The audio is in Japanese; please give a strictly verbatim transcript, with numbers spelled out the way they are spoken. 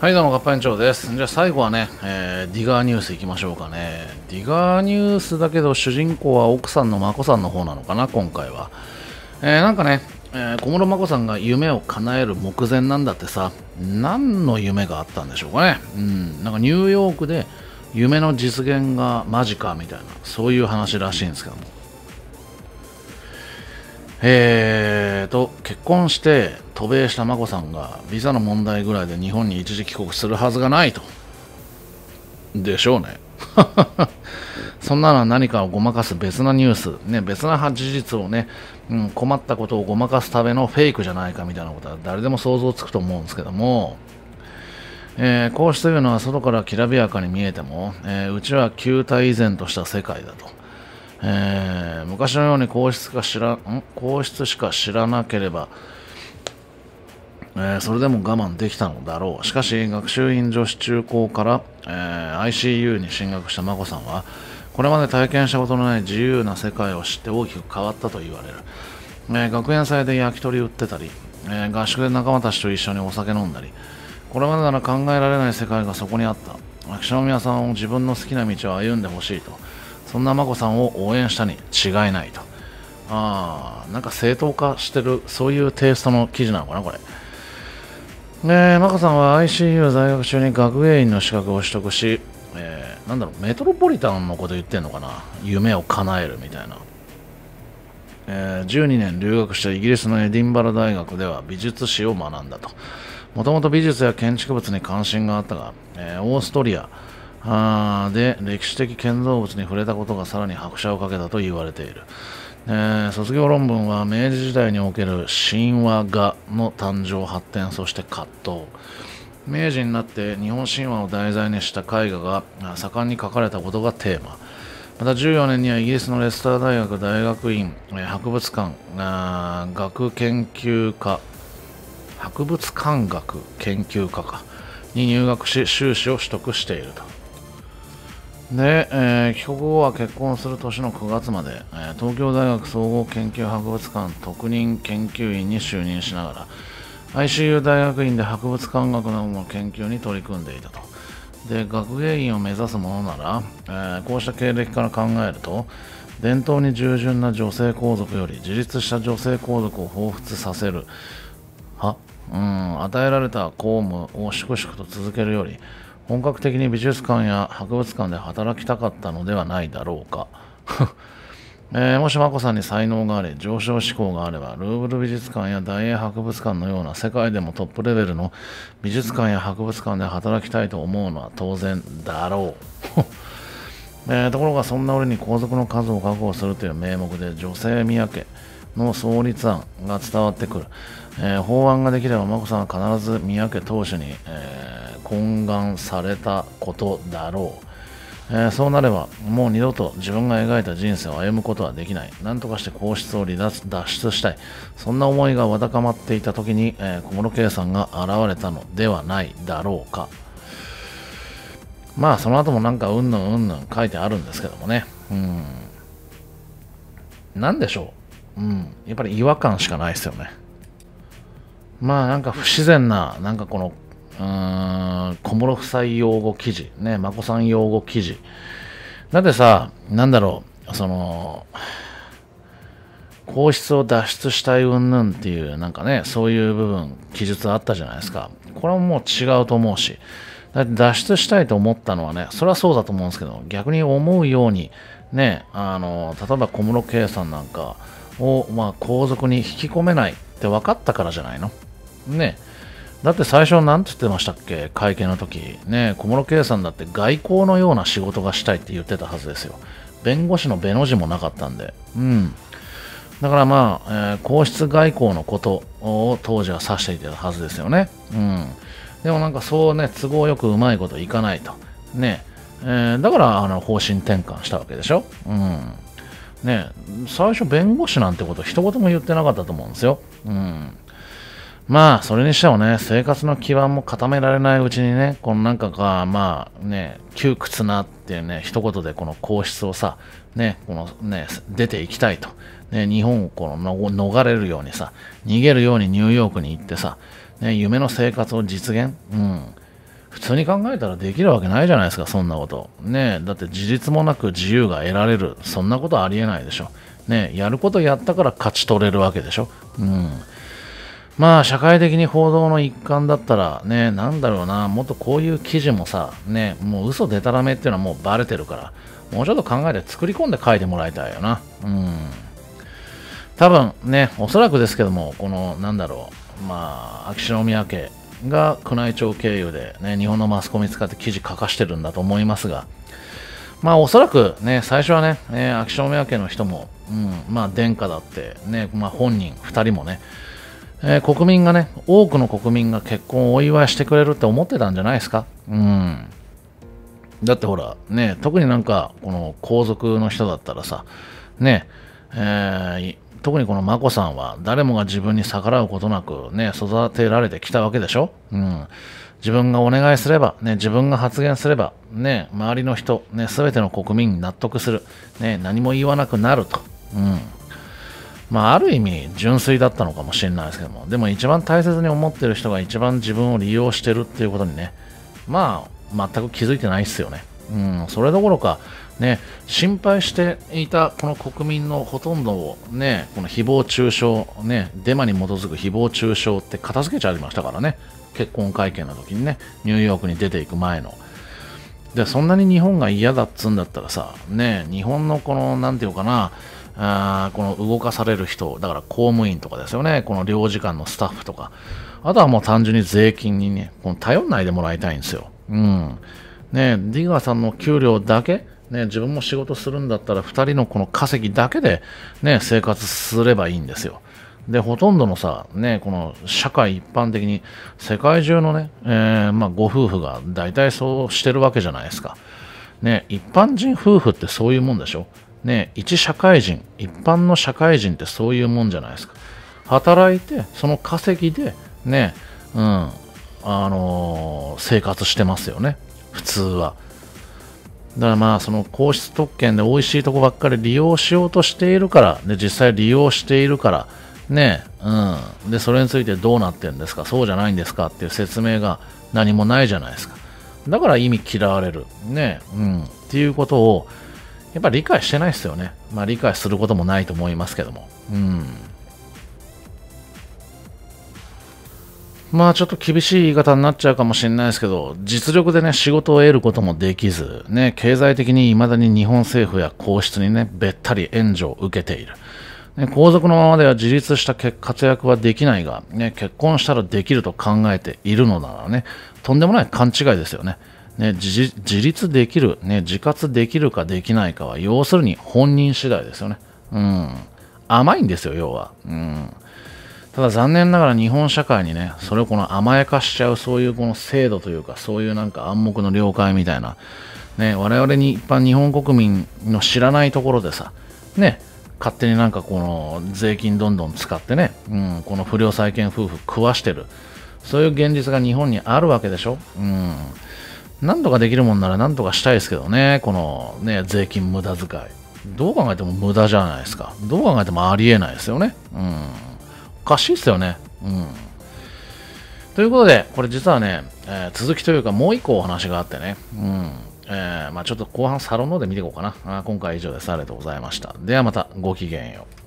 はい、どうも、ガッパ園長です。じゃあ最後はね、えーディガーニュースいきましょうかね。ディガーニュースだけど、主人公は奥さんの眞子さんの方なのかな、今回は。えーなんかね、えー小室眞子さんが夢を叶える目前なんだってさ、何の夢があったんでしょうかね。うん、なんかニューヨークで夢の実現が間近みたいな、そういう話らしいんですけども。えーと、結婚して渡米した眞子さんがビザの問題ぐらいで日本に一時帰国するはずがないと。でしょうね。そんなのは何かをごまかす別なニュース、ね、別な事実をね、うん、困ったことをごまかすためのフェイクじゃないかみたいなことは誰でも想像つくと思うんですけども、えー、皇室というのは外からきらびやかに見えても、えーうちは旧態依然とした世界だと。えー昔のように皇室か知らん皇室しか知らなければ、えーそれでも我慢できたのだろう。しかし学習院女子中高から、えー アイシーユー に進学した眞子さんはこれまで体験したことのない自由な世界を知って大きく変わったと言われる。えー学園祭で焼き鳥売ってたり、えー合宿で仲間たちと一緒にお酒飲んだり、これまでなら考えられない世界がそこにあった。秋篠宮さんを自分の好きな道を歩んでほしいと、そんな眞子さんを応援したに違いないと。ああ、なんか正当化してる、そういうテイストの記事なのかな、これ。ねえ、眞子さんは アイシーユー 在学中に学芸員の資格を取得し、えーなんだろう、メトロポリタンのこと言ってんのかな、夢を叶えるみたいな。えーじゅうにねん留学したイギリスのエディンバラ大学では美術史を学んだと。もともと美術や建築物に関心があったが、えーオーストリアあーで歴史的建造物に触れたことがさらに拍車をかけたと言われている。えー卒業論文は明治時代における神話画の誕生、発展、そして葛藤。明治になって日本神話を題材にした絵画があ盛んに描かれたことがテーマ。またじゅうよねんにはイギリスのレスター大学大学院、えー博物館あー学研究科博物館学研究科かに入学し修士を取得していると。で、えー帰国後は結婚する年のくがつまで、えー東京大学総合研究博物館特任研究員に就任しながら アイシーユー 大学院で博物館学などの研究に取り組んでいたと。で、学芸員を目指すものなら、えーこうした経歴から考えると、伝統に従順な女性皇族より自立した女性皇族を彷彿させる、は、うん、与えられた公務を粛々と続けるより、本格的に美術館や博物館で働きたかったのではないだろうか。えーもし眞子さんに才能があり、上昇志向があれば、ルーブル美術館や大英博物館のような世界でもトップレベルの美術館や博物館で働きたいと思うのは当然だろう。えーところが、そんな俺に皇族の数を確保するという名目で、女性宮家の創立案が伝わってくる。えー法案ができれば、眞子さんは必ず宮家当主に、えー懇願されたことだろう。えーそうなれば、もう二度と自分が描いた人生を歩むことはできない。何とかして皇室を離脱脱出したい。そんな思いがわだかまっていた時に、えー小室圭さんが現れたのではないだろうか。まあ、その後もなんか、うんぬんうんぬん書いてあるんですけどもね。うん。なんでしょう。うん。やっぱり違和感しかないですよね。まあ、なんか不自然な、なんかこの、うーん、小室夫妻用語記事、ね、眞子さん用語記事。だってさ、なんだろう、その、皇室を脱出したい云々っていう、なんかね、そういう部分、記述あったじゃないですか。これはもう違うと思うし、だって脱出したいと思ったのはね、それはそうだと思うんですけど、逆に思うように、ね、あの、例えば小室圭さんなんかを、まあ、皇族に引き込めないって分かったからじゃないの。ね。だって最初何て言ってましたっけ、会見の時。ね、小室圭さんだって外交のような仕事がしたいって言ってたはずですよ。弁護士の弁の字もなかったんで。うん。だからまあ、えー皇室外交のことを当時は指していたはずですよね。うん。でもなんかそうね、都合よくうまいこといかないと。ね。えーだからあの方針転換したわけでしょ。うん。ね、最初弁護士なんてこと一言も言ってなかったと思うんですよ。うん。まあ、それにしてもね、生活の基盤も固められないうちにね、このなんかが、まあね、窮屈なっていうね、一言でこの皇室をさ、ね、このね、出ていきたいと。ね、日本をこのの逃れるようにさ、逃げるようにニューヨークに行ってさ、ね、夢の生活を実現、うん。 普通に考えたらできるわけないじゃないですか、そんなこと。ねえ、だって事実もなく自由が得られる。そんなことありえないでしょ。ねえ、やることやったから勝ち取れるわけでしょ。うん。まあ、社会的に報道の一環だったら、ね、なんだろうな、もっとこういう記事もさ、ね、もう嘘でたらめっていうのはもうバレてるから、もうちょっと考えて作り込んで書いてもらいたいよな。うん。多分ね、おそらくですけども、この、なんだろう、まあ、秋篠宮家が宮内庁経由で、ね、日本のマスコミ使って記事書かしてるんだと思いますが、まあ、おそらくね、最初はね、えー秋篠宮家の人も、うん、まあ、殿下だって、ね、まあ、本人、二人もね、えー国民がね、多くの国民が結婚をお祝いしてくれるって思ってたんじゃないですか。うん。だってほら、ね、特になんか、この皇族の人だったらさ、ね、えー特にこの眞子さんは誰もが自分に逆らうことなくね、育てられてきたわけでしょ。うん。自分がお願いすれば、ね、自分が発言すれば、ね、周りの人、ね、すべての国民に納得する。ね、何も言わなくなると。うん。まあ、ある意味、純粋だったのかもしれないですけども、でも一番大切に思ってる人が一番自分を利用してるっていうことにね、まあ、全く気づいてないっすよね。うん、それどころか、ね、心配していたこの国民のほとんどを、ね、この誹謗中傷、ね、デマに基づく誹謗中傷って片付けちゃいましたからね、結婚会見の時にね、ニューヨークに出ていく前の。で、そんなに日本が嫌だっつうんだったらさ、ね、日本のこの、なんていうかな、あーこの動かされる人、だから公務員とかですよね、この領事館のスタッフとか、あとはもう単純に税金にね、この頼んないでもらいたいんですよ。うん。ね、ディガーさんの給料だけ、ね、自分も仕事するんだったらふたりのこの稼ぎだけで、ね、生活すればいいんですよ。で、ほとんどのさ、ね、この社会一般的に世界中のね、えーまあ、ご夫婦が大体そうしてるわけじゃないですか。ね、一般人夫婦ってそういうもんでしょ。ね、一社会人、一般の社会人ってそういうもんじゃないですか。働いて、その稼ぎで、ね、うん、あのー生活してますよね。普通は。だからまあその皇室特権で美味しいとこばっかり利用しようとしているから、で実際利用しているから、ね、うん。で、それについてどうなってるんですか、そうじゃないんですかっていう説明が何もないじゃないですか。だから意味嫌われる。ね、うん。っていうことを、やっぱり理解してないですよね。まあ理解することもないと思いますけども。うん。まあちょっと厳しい言い方になっちゃうかもしれないですけど、実力でね、仕事を得ることもできず、ね、経済的に未だに日本政府や皇室にね、べったり援助を受けている。ね、皇族のままでは自立した活躍はできないが、ね、結婚したらできると考えているのならね、とんでもない勘違いですよね。ね、自自立できる、ね、自活できるかできないかは、要するに本人次第ですよね。うん。甘いんですよ、要は。うん。ただ残念ながら日本社会にね、それをこの甘やかしちゃう、そういうこの制度というか、そういうなんか暗黙の了解みたいな、ね、我々に一般日本国民の知らないところでさ、ね、勝手になんかこの税金どんどん使ってね、うん、この不良債権夫婦食わしてる、そういう現実が日本にあるわけでしょ。うん。なんとかできるもんならなんとかしたいですけどね、このね、税金無駄遣い。どう考えても無駄じゃないですか。どう考えてもありえないですよね。うん。おかしいっすよね。うん。ということで、これ実はね、えー続きというかもう一個お話があってね。うん。えーまあちょっと後半サロンので見ていこうかな。あー今回は以上です。ありがとうございました。ではまたごきげんよう。